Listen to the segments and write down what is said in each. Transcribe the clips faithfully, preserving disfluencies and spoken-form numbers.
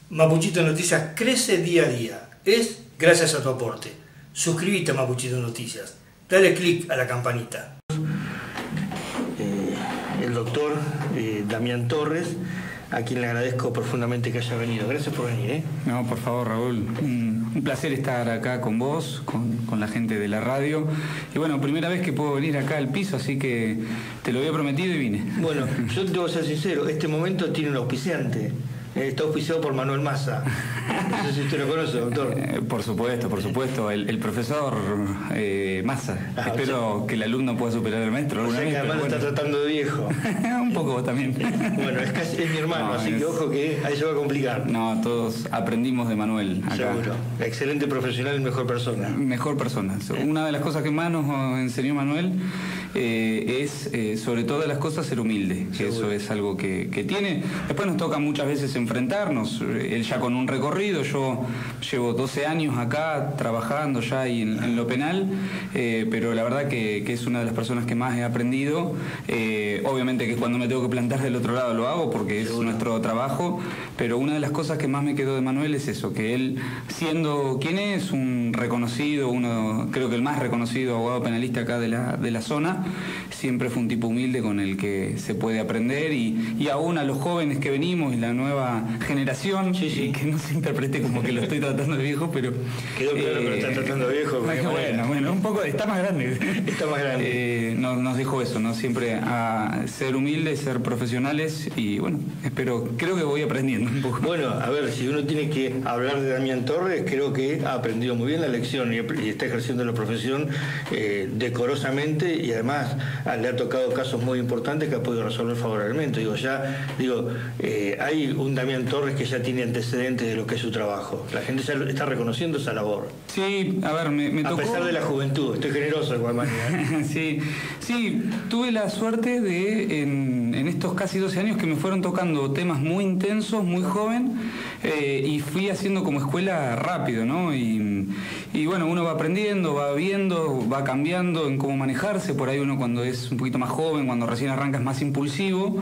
Mapuchito Noticias crece día a día. Es gracias a tu aporte. Suscríbete a Mapuchito Noticias. Dale click a la campanita. Eh, el doctor eh, Damián Torres, a quien le agradezco profundamente que haya venido. Gracias por venir. ¿eh? No, por favor, Raúl. Un, un placer estar acá con vos, con, con la gente de la radio. Y bueno, primera vez que puedo venir acá al piso, así que te lo había prometido y vine. Bueno, yo te voy a ser sincero, este momento tiene un auspiciante. Está auspiciado por Manuel Massa. No sé si usted lo conoce, doctor. Eh, por supuesto, por supuesto. El, el profesor eh, Massa. Ah, Espero o sea, que el alumno pueda superar al maestro. O sea vez, que además lo bueno. está tratando de viejo. Un poco vos también. Bueno, es, casi, es mi hermano, No, así es... que ojo que ahí se va a complicar. No, todos aprendimos de Manuel acá. Seguro. Excelente profesional y mejor persona. Mejor persona. Una de las cosas que más nos enseñó Manuel eh, es, eh, sobre todas las cosas, ser humilde. Que eso es algo que, que tiene. Después nos toca muchas veces enfrentarnos. Él ya con un recorrido, yo llevo doce años acá trabajando ya y en, en lo penal, eh, pero la verdad que, que es una de las personas que más he aprendido. Eh, obviamente que cuando me tengo que plantar del otro lado lo hago porque es Seguro. nuestro trabajo, pero una de las cosas que más me quedó de Manuel es eso, que él, siendo quien es, un reconocido, uno creo que el más reconocido abogado penalista acá de la, de la zona, siempre fue un tipo humilde con el que se puede aprender y, y aún a los jóvenes que venimos y la nueva generación, Sí, sí. que no se interprete como que lo estoy tratando de viejo, pero... Quedó claro eh, que lo está tratando de viejo. Bueno, bueno, bueno, un poco, está más grande. Está más grande. Eh, nos, nos dejó eso, ¿no? Siempre a ser humildes, ser profesionales y bueno, espero, creo que voy aprendiendo un poco. Bueno, a ver, si uno tiene que hablar de Damián Torres, creo que ha aprendido muy bien la lección y, y está ejerciendo la profesión eh, decorosamente y además a, le ha tocado casos muy importantes que ha podido resolver favorablemente. Digo, ya, digo, eh, hay un Damián Torres que ya tiene antecedentes de lo que es su trabajo. La gente ya está reconociendo esa labor. Sí, a ver, me, me tocó... A pesar de la juventud, estoy generoso de igual manera. sí, sí, tuve la suerte de, en, en estos casi doce años, que me fueron tocando temas muy intensos, muy joven, eh, y fui haciendo como escuela rápido, ¿no? Y, y bueno, uno va aprendiendo, va viendo, va cambiando en cómo manejarse. Por ahí uno cuando es un poquito más joven, cuando recién arranca es más impulsivo.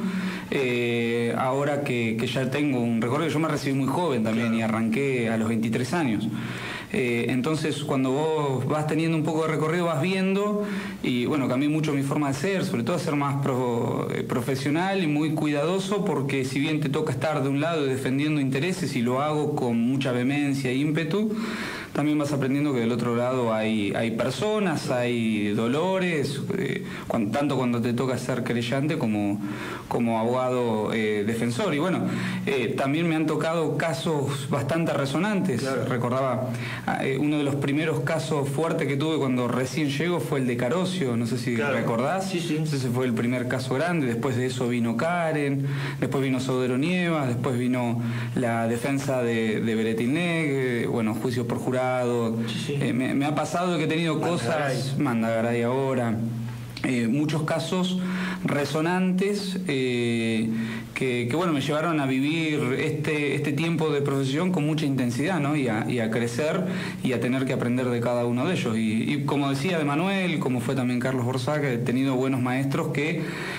Eh, ahora que, que ya tengo un recorrido, yo me recibí muy joven también claro. y arranqué a los veintitrés años. Eh, entonces cuando vos vas teniendo un poco de recorrido vas viendo y bueno, cambié mucho mi forma de ser, sobre todo a ser más pro, eh, profesional y muy cuidadoso porque si bien te toca estar de un lado defendiendo intereses y lo hago con mucha vehemencia e ímpetu, también vas aprendiendo que del otro lado hay, hay personas, hay dolores, eh, cuando, tanto cuando te toca ser creyente como, como abogado eh, defensor. Y bueno, eh, también me han tocado casos bastante resonantes. Claro. Recordaba, eh, uno de los primeros casos fuertes que tuve cuando recién llego fue el de Carocio, no sé si claro. recordás. Sí, sí. Ese fue el primer caso grande, después de eso vino Karen, después vino Sodero Nievas, después vino la defensa de, de Beretilnec, eh, bueno, juicios por jurado. Sí, sí. Eh, me, me ha pasado que he tenido Mandagaray. cosas, Mandagaray ahora, eh, muchos casos resonantes eh, que, que bueno, me llevaron a vivir este, este tiempo de profesión con mucha intensidad, ¿no? y, a, y a crecer y a tener que aprender de cada uno de ellos. Y, y como decía de Manuel, como fue también Carlos Borsac, he tenido buenos maestros que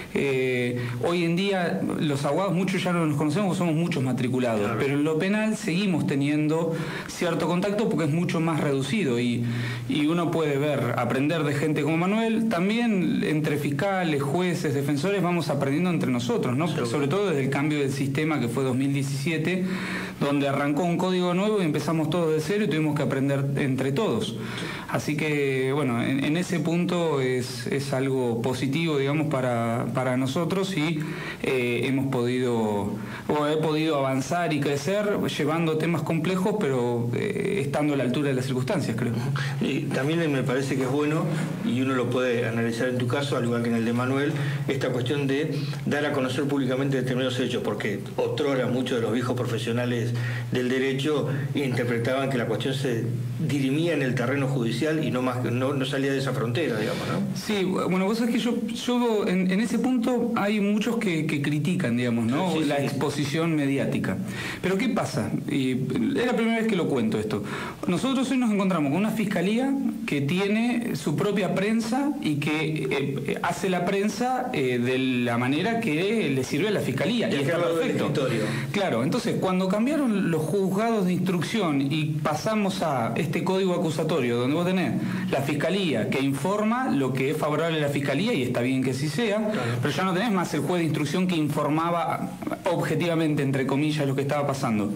eh, hoy en día los abogados, muchos ya no nos conocemos, somos muchos matriculados, claro. pero en lo penal seguimos teniendo cierto contacto porque es mucho más reducido y, y uno puede ver, aprender de gente como Manuel, también entre fiscales, jueces, defensores, vamos aprendiendo entre nosotros, ¿no? Pero sobre todo desde el cambio del sistema que fue dos mil diecisiete, donde arrancó un código nuevo y empezamos todos de cero y tuvimos que aprender entre todos. Así que, bueno, en, en ese punto es, es algo positivo, digamos, para, para nosotros y eh, hemos podido, o he podido avanzar y crecer llevando temas complejos, pero eh, estando a la altura de las circunstancias, creo. Y también me parece que es bueno, y uno lo puede analizar en tu caso, al igual que en el de Manuel, esta cuestión de dar a conocer públicamente determinados hechos, porque otrora muchos de los viejos profesionales del derecho interpretaban que la cuestión se dirimía en el terreno judicial y no más no, no salía de esa frontera, digamos, ¿no? Sí, bueno, vos sabés que yo, yo en, en ese punto hay muchos que, que critican, digamos, ¿no? Sí, sí, la sí. exposición mediática. Pero ¿qué pasa? Y es la primera vez que lo cuento esto. Nosotros hoy nos encontramos con una fiscalía que tiene su propia prensa y que eh, hace la prensa eh, de la manera que le sirve a la fiscalía. Y, y está perfecto. Claro, entonces cuando cambiaron los juzgados de instrucción y pasamos a este código acusatorio donde vos tenés la fiscalía que informa lo que es favorable a la fiscalía, y está bien que así sea, claro, pero ya no tenés más el juez de instrucción que informaba objetivamente, entre comillas, lo que estaba pasando.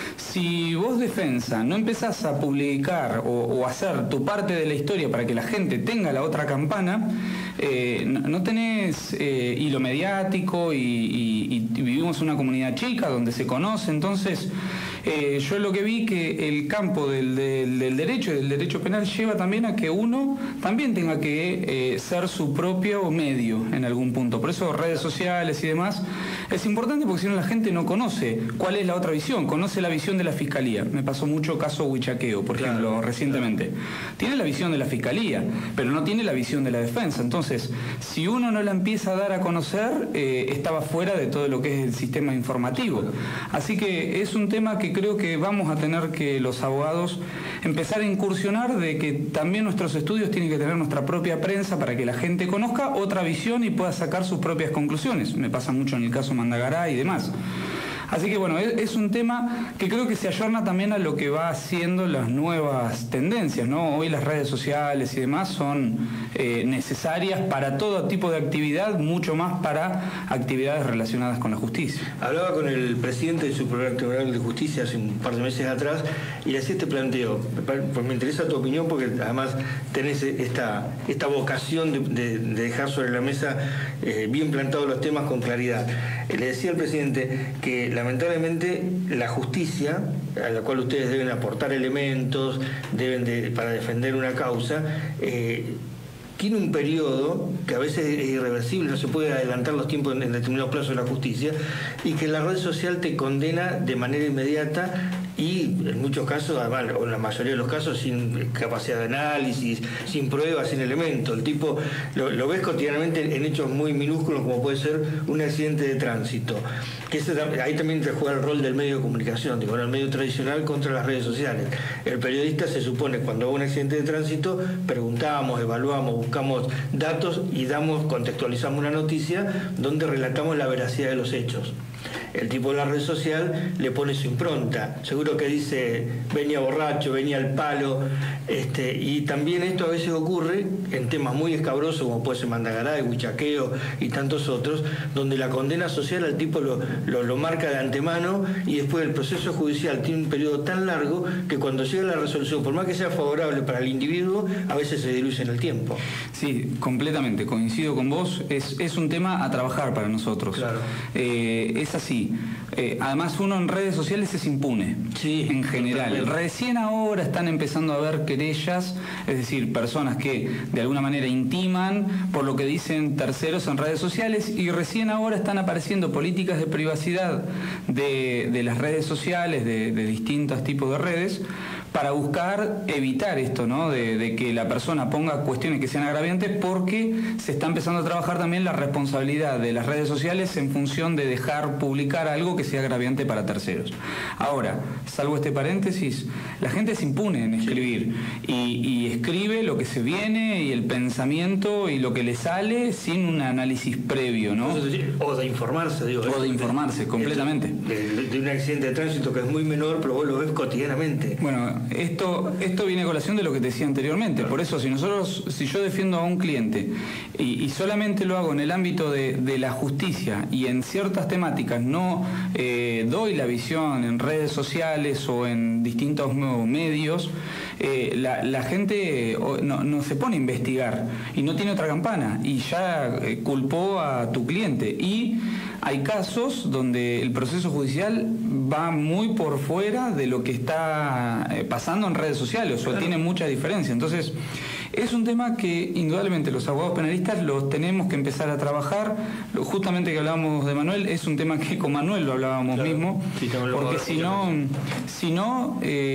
Si vos, defensa, no empezás a publicar o, o hacer tu parte de la historia para que la gente tenga la otra campana, eh, no, no tenés eh, hilo mediático y, y, y vivimos en una comunidad chica donde se conoce. Entonces eh, yo lo que vi que el campo del, del, del derecho y del derecho penal lleva también a que uno también tenga que eh, ser su propio medio en algún punto. Por eso redes sociales y demás es importante, porque si no la gente no conoce cuál es la otra visión, conoce la visión de la fiscalía. Me pasó mucho caso Huichaqueo, por ejemplo, claro, recientemente. Claro. Tiene la visión de la fiscalía, pero no tiene la visión de la defensa. Entonces, si uno no la empieza a dar a conocer, eh, estaba fuera de todo lo que es el sistema informativo. Así que es un tema que creo que vamos a tener que los abogados empezar a incursionar, de que también nuestros estudios tienen que tener nuestra propia prensa para que la gente conozca otra visión y pueda sacar sus propias conclusiones. Me pasa mucho en el caso Mandagaray y demás. Así que bueno, es, es un tema que creo que se ayorna también a lo que va haciendo las nuevas tendencias, ¿no? Hoy las redes sociales y demás son eh, necesarias para todo tipo de actividad, mucho más para actividades relacionadas con la justicia. Hablaba con el presidente del Superior Tribunal de Justicia hace un par de meses atrás y le hacía este planteo. Pues me interesa tu opinión, porque además tenés esta, esta vocación de, de, de dejar sobre la mesa eh, bien plantados los temas con claridad. Le decía al presidente que la lamentablemente la justicia, a la cual ustedes deben aportar elementos, deben de, para defender una causa, eh, tiene un periodo que a veces es irreversible, no se puede adelantar los tiempos en determinados plazos de la justicia, y que la red social te condena de manera inmediata y en muchos casos, además, o en la mayoría de los casos, sin capacidad de análisis, sin pruebas, sin elementos. El tipo lo, lo ves cotidianamente en hechos muy minúsculos, como puede ser un accidente de tránsito. Que ese, ahí también te juega el rol del medio de comunicación, digo, el medio tradicional contra las redes sociales. El periodista se supone, cuando hay un accidente de tránsito, preguntamos, evaluamos, buscamos datos y damos, contextualizamos una noticia donde relatamos la veracidad de los hechos. El tipo de la red social le pone su impronta, seguro que dice venía borracho, venía al palo, este, y también esto a veces ocurre en temas muy escabrosos como puede ser Mandagaray, Huichaqueo y tantos otros, donde la condena social al tipo lo, lo, lo marca de antemano, y después el proceso judicial tiene un periodo tan largo que cuando llega la resolución, por más que sea favorable para el individuo, a veces se diluye en el tiempo. Sí, completamente, coincido con vos, es, es un tema a trabajar para nosotros. Claro. Eh, es así. Eh, además, uno en redes sociales es impune, sí, en general. Totalmente. Recién ahora están empezando a haber querellas, es decir, personas que de alguna manera intiman por lo que dicen terceros en redes sociales, y recién ahora están apareciendo políticas de privacidad de, de las redes sociales, de, de distintos tipos de redes, para buscar evitar esto, ¿no? De, de que la persona ponga cuestiones que sean agraviantes, porque se está empezando a trabajar también la responsabilidad de las redes sociales en función de dejar publicar algo que sea agraviante para terceros. Ahora, salvo este paréntesis, la gente es impune en escribir, y, y escribe lo que se viene y el pensamiento y lo que le sale sin un análisis previo, ¿no? O de informarse, digo. O de informarse, completamente. De, de, de un accidente de tránsito que es muy menor, pero vos lo ves cotidianamente. Bueno, Esto, esto viene a colación de lo que te decía anteriormente. Por eso, si nosotros, si yo defiendo a un cliente y, y solamente lo hago en el ámbito de, de la justicia, y en ciertas temáticas no eh, doy la visión en redes sociales o en distintos medios, eh, la, la gente no, no se pone a investigar y no tiene otra campana, y ya eh, culpó a tu cliente. Y hay casos donde el proceso judicial va muy por fuera de lo que está eh, pasando en redes sociales, o tiene mucha diferencia. Entonces, es un tema que indudablemente los abogados penalistas los tenemos que empezar a trabajar. Justamente que hablábamos de Manuel, es un tema que con Manuel lo hablábamos claro. mismo, sí, porque si no, si no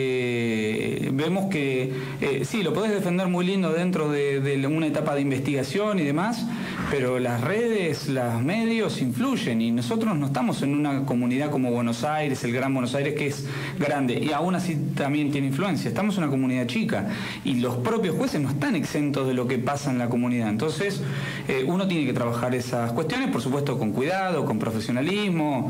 eh, vemos que eh, sí, lo podés defender muy lindo dentro de, de una etapa de investigación y demás, pero las redes, los medios influyen y nosotros no estamos en una comunidad como Buenos Aires, el Gran Buenos Aires, que es grande y aún así también tiene influencia. Estamos en una comunidad chica y los propios jueces no están exentos de lo que pasa en la comunidad. Entonces, eh, uno tiene que trabajar esas cuestiones, por supuesto, con cuidado, con profesionalismo.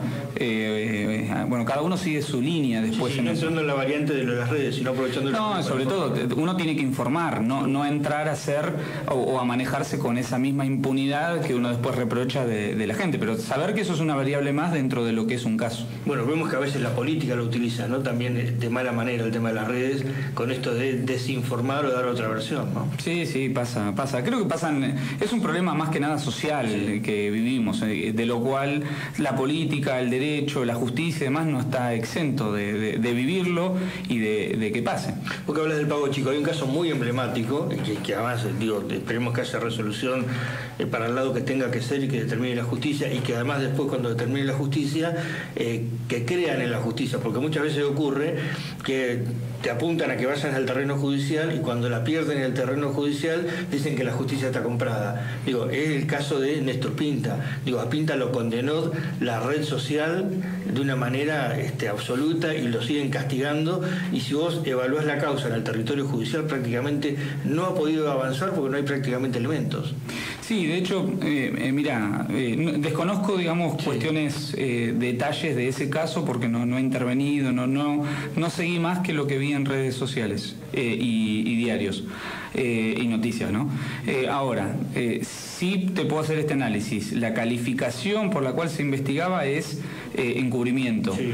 Eh, eh, bueno, cada uno sigue su línea después. Sí, en no eso. entrando en la variante de las redes, sino aprovechando las No, redes. sobre todo, uno tiene que informar, no, no entrar a hacer o, o a manejarse con esa misma impunidad que uno después reprocha de, de la gente, pero saber que eso es una variable más dentro de lo que es un caso. Bueno, vemos que a veces la política lo utiliza, ¿no? También de mala manera el tema de las redes, con esto de desinformar o dar otra versión, ¿no? Sí, sí, pasa, pasa. Creo que pasan, es un problema más que nada social sí. que vivimos, de lo cual la política, el derecho, la justicia y demás no está exento de, de, de vivirlo y de, de que pase. Porque hablas del pago chico, hay un caso muy emblemático, que, que además, digo, esperemos que haya resolución eh, para el lado que tenga que ser y que determine la justicia, y que además después cuando determine la justicia, eh, que crean en la justicia, porque muchas veces ocurre que te apuntan a que vayas al terreno judicial y cuando la pierden en el terreno judicial dicen que la justicia está comprada. Digo, es el caso de Néstor Pinta. Digo, a Pinta lo condenó la red social de una manera este, absoluta y lo siguen castigando, y si vos evaluás la causa en el territorio judicial prácticamente no ha podido avanzar porque no hay prácticamente elementos. Sí, de hecho, eh, eh, mira, eh, desconozco, digamos, sí. cuestiones, eh, detalles de ese caso porque no, no he intervenido, no, no, no seguí más que lo que vi en redes sociales eh, y, y diarios eh, y noticias, ¿no? Eh, ahora, eh, sí te puedo hacer este análisis. La calificación por la cual se investigaba es eh, encubrimiento. Sí.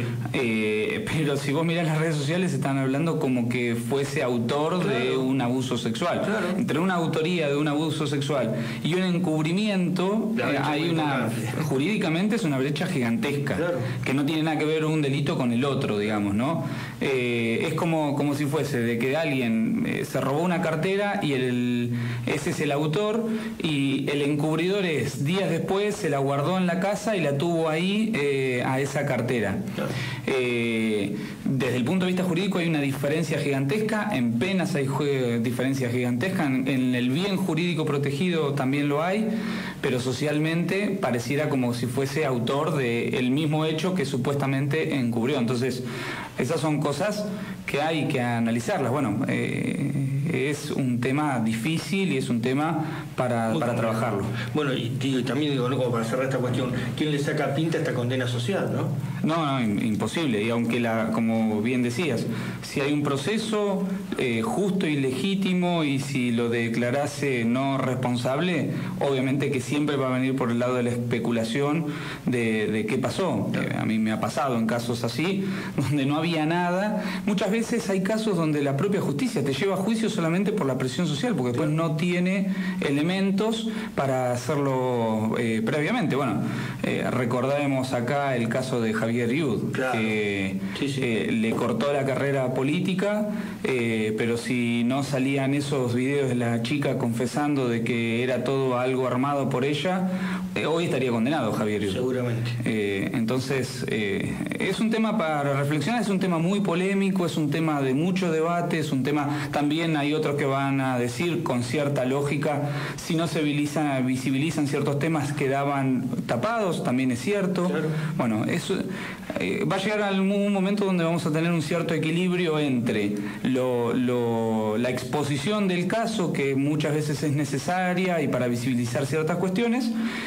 Eh, pero si vos mirás las redes sociales están hablando como que fuese autor claro. de un abuso sexual. Claro. Entre una autoría de un abuso sexual y un encubrimiento eh, hay una, jurídicamente es una brecha gigantesca, claro. que no tiene nada que ver un delito con el otro, digamos, ¿no? Eh, es como, como si fuese de que alguien eh, se robó una cartera y el, ese es el autor y el encubridor es días después se la guardó en la casa y la tuvo ahí eh, a esa cartera. Claro. Eh, desde el punto de vista jurídico hay una diferencia gigantesca, en penas hay diferencias gigantescas, en, en el bien jurídico protegido también lo hay, pero socialmente pareciera como si fuese autor del mismo hecho que supuestamente encubrió. Entonces, esas son cosas que hay que analizarlas. Bueno, eh, es un tema difícil y es un tema para, para trabajarlo. Bueno, y, y también digo, ¿no? Como para cerrar esta cuestión, ¿quién le saca pinta a esta condena social, no? No, no, imposible. Y aunque, la, como bien decías, si hay un proceso eh, justo y legítimo y si lo declarase no responsable, obviamente que siempre va a venir por el lado de la especulación de, de qué pasó. Eh, a mí me ha pasado en casos así, donde no había nada. Muchas veces hay casos donde la propia justicia te lleva a juicio solamente por la presión social, porque después no tiene elementos para hacerlo eh, previamente. Bueno, eh, recordemos acá el caso de Javier Yud, claro. que sí, sí. Eh, le cortó la carrera política, eh, pero si no salían esos videos de la chica confesando de que era todo algo armado por ella, eh, hoy estaría condenado Javier Yud. Seguramente. Eh, entonces, eh, es un tema para reflexionar, es un tema muy polémico, es un tema de mucho debate, es un tema, también hay otros que van a decir con cierta lógica, si no se visibilizan, visibilizan ciertos temas quedaban tapados, también es cierto. Claro. Bueno, eso eh, va a llegar a un momento donde vamos a tener un cierto equilibrio entre lo, lo, la exposición del caso, que muchas veces es necesaria y para visibilizar ciertas cuestiones,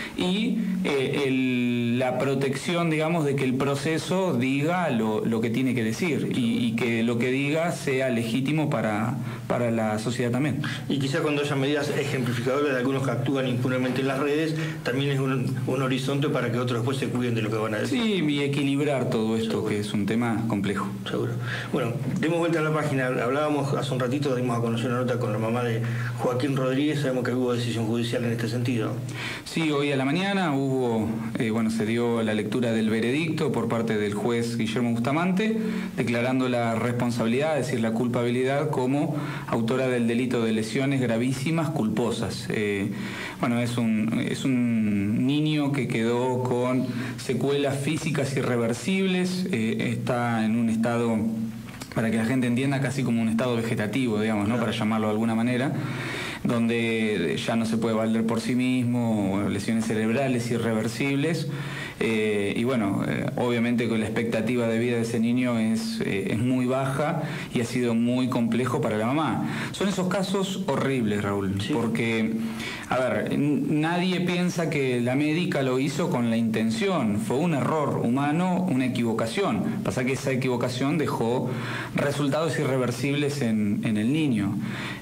y eh, el, la protección, digamos, de que el proceso diga lo, lo que tiene que decir y, y que lo que diga sea legítimo para, para la sociedad también. Y quizá cuando haya medidas ejemplificadoras de algunos que actúan impunemente en las redes, también es un, un horizonte para que otros después se cuiden de lo que van a decir. Sí, y equilibrar todo esto, seguro, que es un tema complejo. Seguro. Bueno, demos vuelta a la página. Hablábamos hace un ratito, dimos a conocer una nota con la mamá de Joaquín Rodríguez, sabemos que hubo decisión judicial en este sentido. Sí, hoy a la mañana hubo, eh, bueno, se dio la lectura del veredicto por parte del juez Guillermo Bustamante, declarando la responsabilidad, es decir, la culpabilidad como autora del delito de lesiones gravísimas culposas. Eh, bueno, es un, es un niño que quedó con secuelas físicas irreversibles, eh, está en un estado, para que la gente entienda, casi como un estado vegetativo, digamos, ¿no? Para llamarlo de alguna manera. donde ya no se puede valer por sí mismo, lesiones cerebrales irreversibles. Eh, y bueno, eh, obviamente que la expectativa de vida de ese niño es, eh, es muy baja y ha sido muy complejo para la mamá. Son esos casos horribles, Raúl, sí. Porque, a ver, nadie piensa que la médica lo hizo con la intención, fue un error humano, una equivocación. Pasa que esa equivocación dejó resultados irreversibles en, en el niño.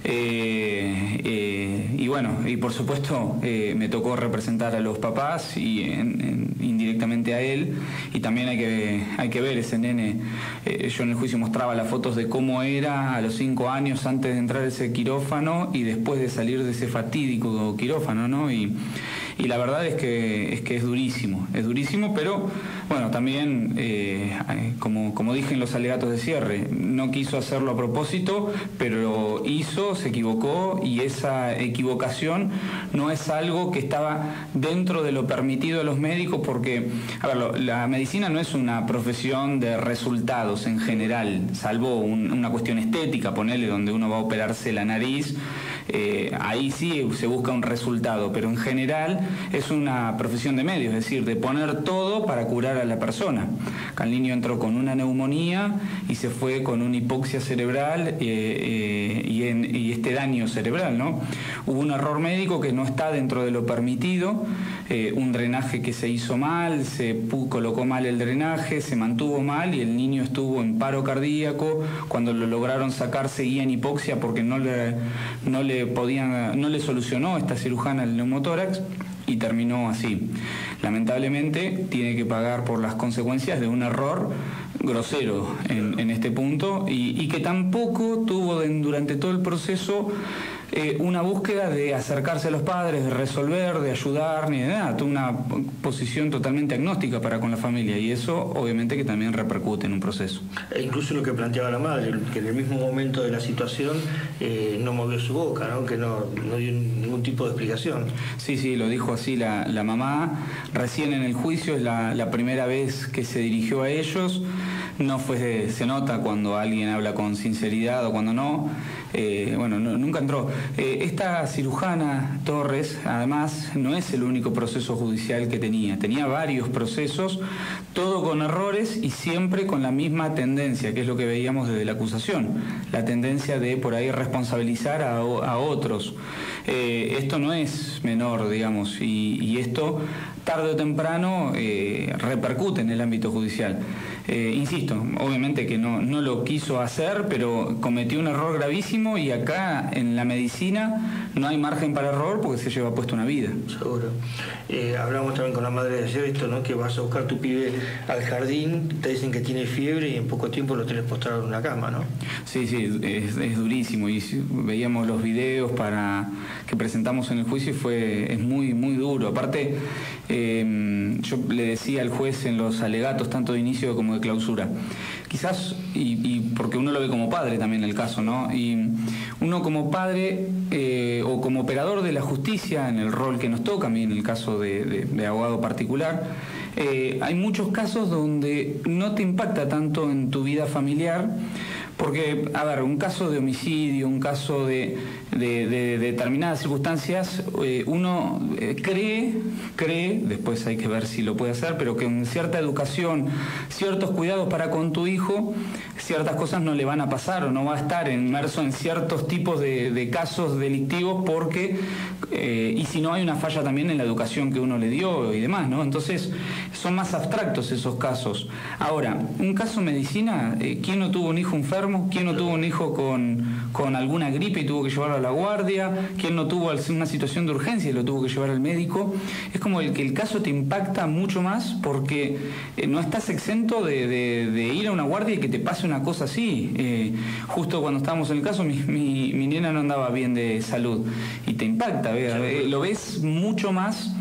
Eh, eh, y bueno, y por supuesto eh, me tocó representar a los papás y en, en, indirectamente a él, y también hay que, hay que ver ese nene. Eh, yo en el juicio mostraba las fotos de cómo era a los cinco años antes de entrar a ese quirófano y después de salir de ese fatídico quirófano, ¿no? Y, y la verdad es que, es que es durísimo, es durísimo, pero bueno, también, eh, como, como dije en los alegatos de cierre, no quiso hacerlo a propósito, pero hizo, se equivocó, y esa equivocación no es algo que estaba dentro de lo permitido de los médicos, porque, a ver, lo, la medicina no es una profesión de resultados en general, salvo un, una cuestión estética, ponele, donde uno va a operarse la nariz. Eh, ahí sí se busca un resultado, pero en general es una profesión de medios, es decir, de poner todo para curar a la persona. Acá el niño entró con una neumonía y se fue con una hipoxia cerebral eh, eh, y, en, y este daño cerebral, ¿no? Hubo un error médico que no está dentro de lo permitido, eh, un drenaje que se hizo mal, se colocó mal el drenaje, se mantuvo mal y el niño estuvo en paro cardíaco. Cuando lo lograron sacar seguía en hipoxia porque no le, no le Podían, no le solucionó esta cirujana el neumotórax y terminó así. Lamentablemente tiene que pagar por las consecuencias de un error grosero en, en este punto y, y que tampoco tuvo de, durante todo el proceso eh, una búsqueda de acercarse a los padres, de resolver, de ayudar, ni de nada. Tuvo una posición totalmente agnóstica para con la familia y eso obviamente que también repercute en un proceso. E incluso lo que planteaba la madre, que en el mismo momento de la situación eh, no movió su boca, ¿no? Que no, no dio ningún tipo de explicación. Sí, sí, lo dijo así la, la mamá. Recién en el juicio es la, la primera vez que se dirigió a ellos. No fue, se nota cuando alguien habla con sinceridad o cuando no. Eh, bueno, no, nunca entró. Eh, esta cirujana Torres, además, no es el único proceso judicial que tenía. Tenía varios procesos, todo con errores y siempre con la misma tendencia, que es lo que veíamos desde la acusación, la tendencia de por ahí responsabilizar a, a otros. Eh, esto no es menor, digamos, y, y esto tarde o temprano eh, repercute en el ámbito judicial. Eh, insisto, obviamente que no, no lo quiso hacer, pero cometió un error gravísimo y acá en la medicina no hay margen para error porque se lleva puesto una vida. Seguro. Eh, hablamos también con la madre de ayer esto, ¿no? Que vas a buscar tu pibe al jardín, te dicen que tiene fiebre y en poco tiempo lo tenés postrado en una cama, ¿no? Sí, sí, es, es durísimo y veíamos los videos para que presentamos en el juicio y fue, es muy, muy duro. Aparte, eh, yo le decía al juez en los alegatos, tanto de inicio como de clausura, quizás, y, y porque uno lo ve como padre también el caso, ¿no? Y uno como padre eh, o como operador de la justicia, en el rol que nos toca, a mí en el caso de, de, de abogado particular, eh, hay muchos casos donde no te impacta tanto en tu vida familiar, porque, a ver, un caso de homicidio, un caso de, de, de, de determinadas circunstancias, eh, uno eh, cree, cree, después hay que ver si lo puede hacer, pero que con cierta educación, ciertos cuidados para con tu hijo, ciertas cosas no le van a pasar o no va a estar inmerso en ciertos tipos de, de casos delictivos porque, eh, y si no hay una falla también en la educación que uno le dio y demás, ¿no? Entonces, son más abstractos esos casos. Ahora, un caso medicina, eh, ¿quién no tuvo un hijo enfermo? ¿Quién no tuvo un hijo con, con alguna gripe y tuvo que llevarlo a la guardia? ¿Quién no tuvo una situación de urgencia y lo tuvo que llevar al médico? Es como el que el caso te impacta mucho más porque eh, no estás exento de, de, de ir a una guardia y que te pase una cosa así. Eh, justo cuando estábamos en el caso, mi, mi, mi nena no andaba bien de salud y te impacta, ¿ve? Lo ves mucho más.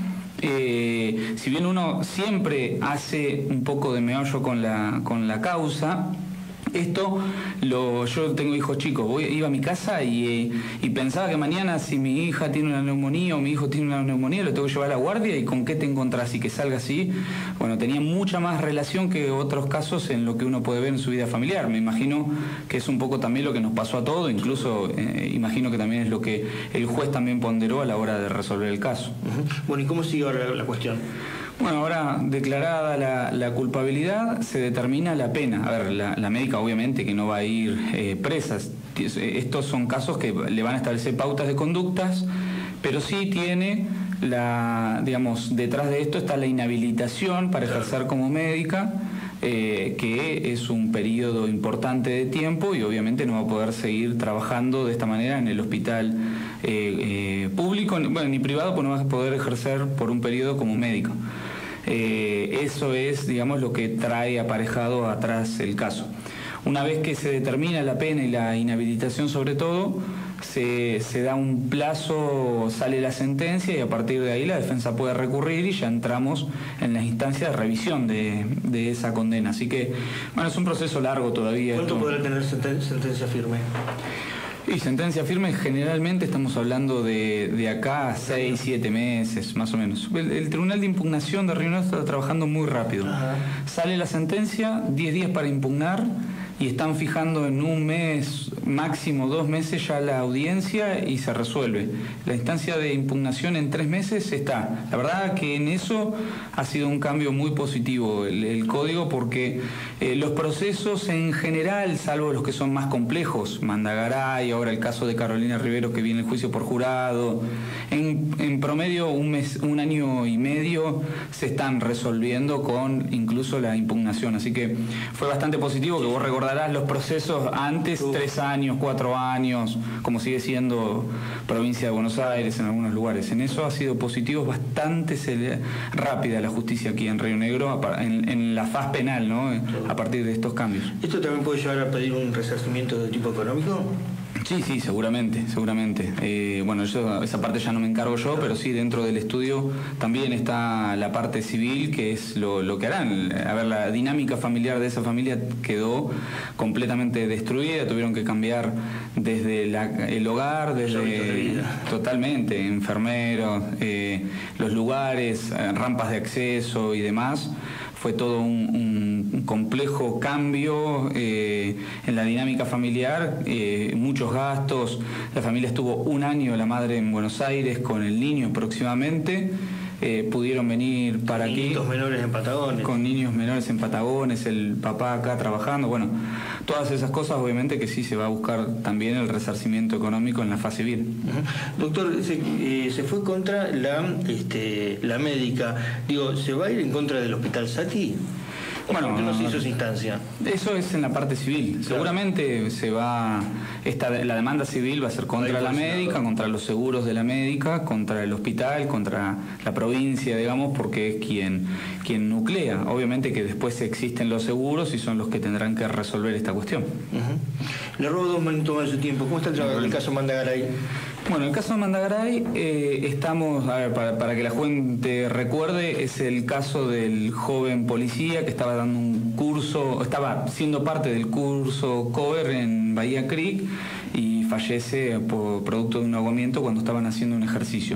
Eh, si bien uno siempre hace un poco de meollo con la, con la causa, Esto, lo, yo tengo hijos chicos, voy, iba a mi casa y, y pensaba que mañana si mi hija tiene una neumonía o mi hijo tiene una neumonía, lo tengo que llevar a la guardia y con qué te encontrás y que salga así. Bueno, tenía mucha más relación que otros casos en lo que uno puede ver en su vida familiar. Me imagino que es un poco también lo que nos pasó a todos, incluso eh, imagino que también es lo que el juez también ponderó a la hora de resolver el caso. Uh-huh. Bueno, ¿y cómo sigue ahora la, la cuestión? Bueno, ahora declarada la, la culpabilidad, se determina la pena. A ver, la, la médica obviamente que no va a ir eh, presa. Estos son casos que le van a establecer pautas de conductas, pero sí tiene la, digamos, detrás de esto está la inhabilitación para ejercer como médica, eh, que es un periodo importante de tiempo y obviamente no va a poder seguir trabajando de esta manera en el hospital eh, eh, público, bueno, ni privado, pues no va a poder ejercer por un periodo como médico. Eh, eso es, digamos, lo que trae aparejado atrás el caso. Una vez que se determina la pena y la inhabilitación sobre todo, se, se da un plazo, sale la sentencia y a partir de ahí la defensa puede recurrir y ya entramos en las instancias de revisión de, de esa condena. Así que, bueno, es un proceso largo todavía. ¿Cuánto esto. podrá tener senten- sentencia firme? Y sentencia firme generalmente estamos hablando de, de acá a seis, siete meses, más o menos. El, el Tribunal de Impugnación de Río Negro está trabajando muy rápido. Ajá. Sale la sentencia, diez días para impugnar y están fijando en un mes, máximo dos meses ya la audiencia y se resuelve. La instancia de impugnación en tres meses está. La verdad que en eso ha sido un cambio muy positivo el, el código porque eh, los procesos en general, salvo los que son más complejos, Mandagaray, ahora el caso de Carolina Rivero que viene el juicio por jurado, en, en promedio un mes, un año y medio se están resolviendo con incluso la impugnación. Así que fue bastante positivo, que vos recordarás los procesos antes, tres años, cuatro años, como sigue siendo provincia de Buenos Aires en algunos lugares. En eso ha sido positivo, bastante rápida la justicia aquí en Río Negro, en, en la faz penal, ¿no? A partir de estos cambios. ¿Esto también puede llevar a pedir un resarcimiento de tipo económico? Sí, sí, seguramente, seguramente. Eh, bueno, yo, esa parte ya no me encargo yo, pero sí, dentro del estudio también está la parte civil, que es lo, lo que harán. A ver, la dinámica familiar de esa familia quedó completamente destruida, tuvieron que cambiar desde la, el hogar, desde totalmente, enfermeros, eh, los lugares, eh, rampas de acceso y demás. Fue todo un, un complejo cambio eh, en la dinámica familiar, eh, muchos gastos. La familia estuvo un año, la madre en Buenos Aires con el niño próximamente. Eh, pudieron venir para aquí. Niños menores en Patagones. Con niños menores en Patagones, el papá acá trabajando. Bueno, todas esas cosas obviamente que sí se va a buscar también el resarcimiento económico en la fase civil. Uh-huh. Doctor, se, eh, se fue contra la, este, la médica. Digo, ¿se va a ir en contra del Hospital Sati? Bueno, ¿por qué no se hizo esa instancia? Eso es en la parte civil. Claro. Seguramente se va, esta, la demanda civil va a ser contra la médica, contra los seguros de la médica, contra el hospital, contra la provincia, digamos, porque es quien, quien nuclea. Obviamente que después existen los seguros y son los que tendrán que resolver esta cuestión. Uh-huh. Le robo dos minutos más de su tiempo. ¿Cómo está el, trabajo, el caso Mandagaray? Bueno, el caso de Mandagaray, eh, estamos, a ver, para, para que la gente recuerde, es el caso del joven policía que estaba dando un curso, estaba siendo parte del curso COER en Bahía Creek y fallece por producto de un ahogamiento cuando estaban haciendo un ejercicio.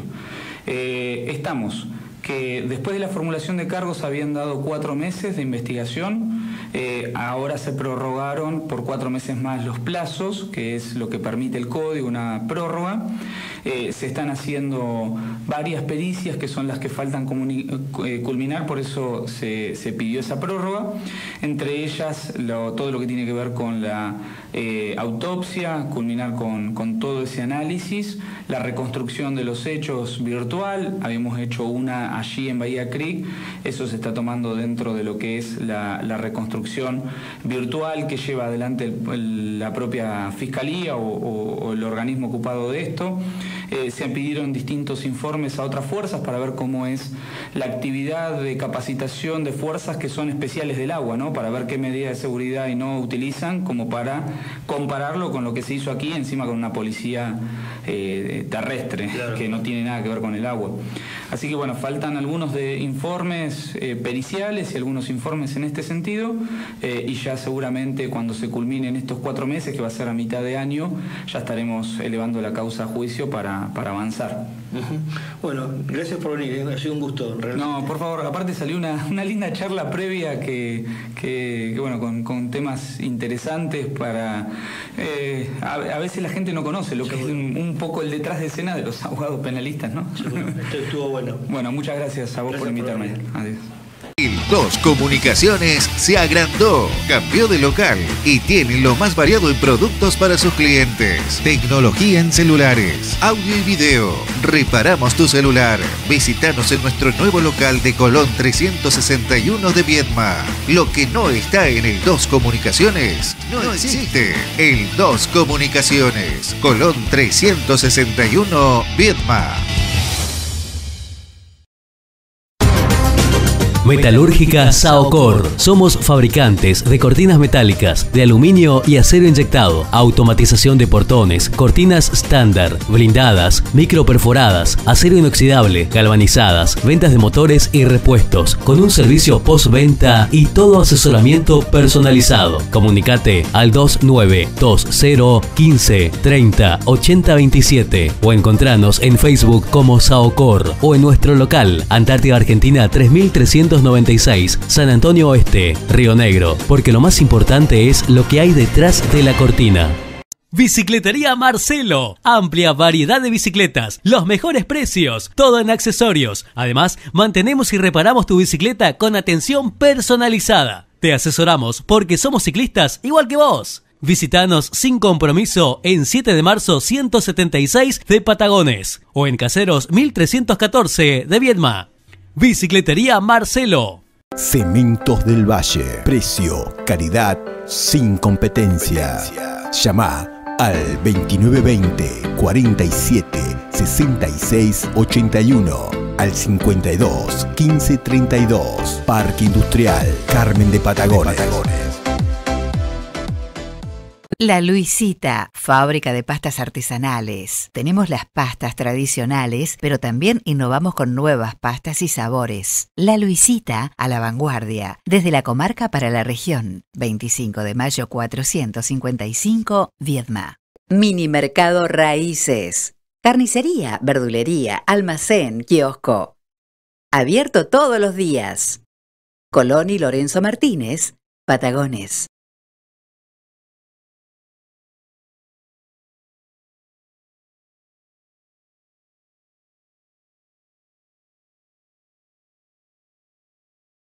Eh, estamos, que después de la formulación de cargos habían dado cuatro meses de investigación. Eh, ahora se prorrogaron por cuatro meses más los plazos, que es lo que permite el código, una prórroga. Eh, se están haciendo varias pericias que son las que faltan eh, culminar, por eso se, se pidió esa prórroga. Entre ellas lo, todo lo que tiene que ver con la eh, autopsia, culminar con, con todo ese análisis, la reconstrucción de los hechos virtual. Habíamos hecho una allí en Bahía Creek, eso se está tomando dentro de lo que es la, la reconstrucción virtual que lleva adelante el, el, la propia fiscalía o, o, o el organismo ocupado de esto. eh, se pidieron distintos informes a otras fuerzas para ver cómo es la actividad de capacitación de fuerzas que son especiales del agua, ¿no? Para ver qué medidas de seguridad y no utilizan, como para compararlo con lo que se hizo aquí, encima con una policía eh, terrestre, claro, que no tiene nada que ver con el agua. Así que bueno, faltan algunos de informes eh, periciales y algunos informes en este sentido, eh, y ya seguramente cuando se culminen estos cuatro meses, que va a ser a mitad de año, ya estaremos elevando la causa a juicio para, para avanzar. Uh-huh. Bueno, gracias por venir, ha sido un gusto. Realmente. No, por favor, aparte salió una, una linda charla previa que, que, que bueno, con, con temas interesantes para... Eh, a, a veces la gente no conoce lo que es un, un poco el detrás de escena de los abogados penalistas, ¿no? Seguro. Esto estuvo bueno. Bueno, muchas gracias a vos gracias por invitarme. Por Adiós. dos Comunicaciones se agrandó, cambió de local y tiene lo más variado en productos para sus clientes. Tecnología en celulares, audio y video. Reparamos tu celular. Visítanos en nuestro nuevo local de Colón trescientos sesenta y uno de Viedma. Lo que no está en el dos Comunicaciones no, no existe. El dos Comunicaciones, Colón trescientos sesenta y uno, Viedma. Metalúrgica Saocor. Somos fabricantes de cortinas metálicas, de aluminio y acero inyectado, automatización de portones, cortinas estándar, blindadas, microperforadas, acero inoxidable, galvanizadas, ventas de motores y repuestos, con un servicio postventa y todo asesoramiento personalizado. Comunicate al dos nueve dos cero uno cinco treinta ochenta veintisiete o encontranos en Facebook como Saocor o en nuestro local, Antártida Argentina tres mil trescientos noventa y seis, San Antonio Oeste, Río Negro, porque lo más importante es lo que hay detrás de la cortina. Bicicletería Marcelo, amplia variedad de bicicletas, los mejores precios, todo en accesorios. Además, mantenemos y reparamos tu bicicleta con atención personalizada. Te asesoramos porque somos ciclistas igual que vos. Visítanos sin compromiso en siete de marzo ciento setenta y seis de Patagones o en Caseros mil trescientos catorce de Viedma. Bicicletería Marcelo. Cementos del Valle. Precio, calidad, sin competencia. Llama al veintinueve veinte, cuarenta y siete, sesenta y seis ochenta y uno, al cincuenta y dos, quince treinta y dos. Parque Industrial Carmen de Patagones. La Luisita, fábrica de pastas artesanales. Tenemos las pastas tradicionales, pero también innovamos con nuevas pastas y sabores. La Luisita, a la vanguardia, desde la comarca para la región. veinticinco de mayo cuatrocientos cincuenta y cinco, Viedma. Mini Mercado Raíces. Carnicería, verdulería, almacén, kiosco. Abierto todos los días. Colón y Lorenzo Martínez, Patagones.